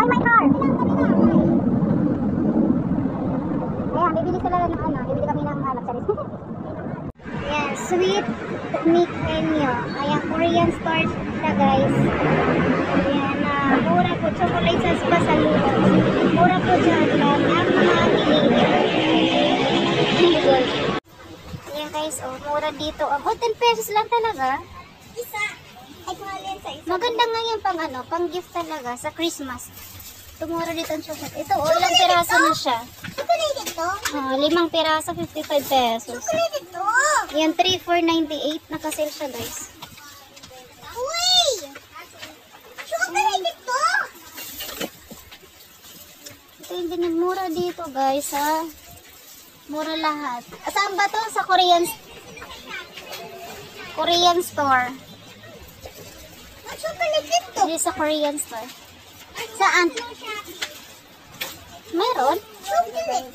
buy my car. Ayan, bibili sila ng ano, bibili kami ng luxury. Yan, Sweet Meat Menu. Ayan, Korean store siya guys. Ayan, mura po. Chocolate sauce pa sa luto. Mura po dyan lang. Ang mga piliin. Ayan guys, oh, mura dito. Oh, 10 pesos lang talaga. Isa. Ay, kumalin sa isa. Maganda nga yan pang ano, pang gift talaga sa Christmas. Tumura dito ang chocolate. Ito, oh, ilang piraso na siya. Chocolate ito? 5 piraso, 55 pesos. Chocolate ito? Yan, 3,498. Nakasale siya, guys. Uy! Chocolate ito? Ito yung binimura dito, guys, ha? Mura lahat. Saan ba to? Sa Korean store. Ang chocolate ito? Hindi sa Korean store. Saan? Meron? Chocolate.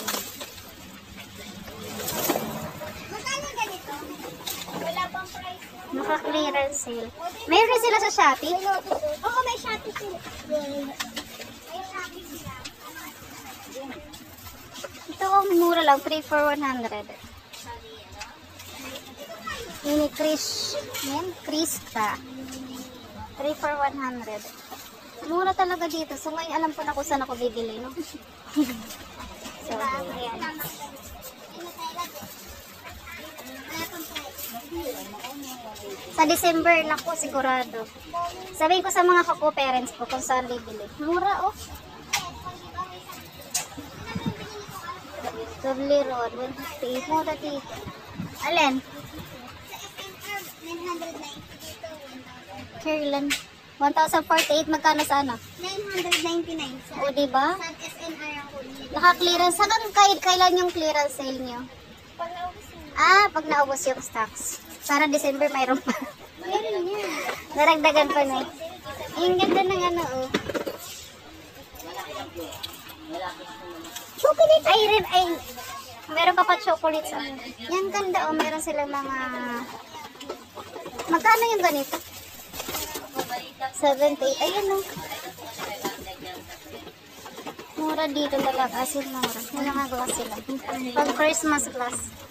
Magkano ganito? Wala pang price. Naka-clearance sale. Meron sila sa Shopee? Oo, may Shopee sila. May Shopee sila. Ito ang mura lang, 3 for 100. Ini Krista. 3 for 100. Mura talaga dito. So ngayon alam ko na kung saan ako bibili, no? So, ayan. Sa December na po sigurado. Sabihin ko sa mga kako-parents ko kung saan bibili. Mura, oh. Double Road, 158. Mura dito. Alin? Caroline. 1,048. Magkano sa ano? 999. O, diba? Sa SNR ako. Naka-clearance. Hanggang kailan yung clearance sale nyo? Pag naubos yung stocks. Para December mayroon pa. Meron yan. Naragdagan pa na. Yung ganda ng ano, oh. Chocolate. Ay, meron pa chocolate sa ano. Yan ganda, oh. Meron silang mga... Magkano yung ganito? 78. Ayan, oh. Mura dito talaga. As in, mura. May mga gawa sila. Pag Christmas class.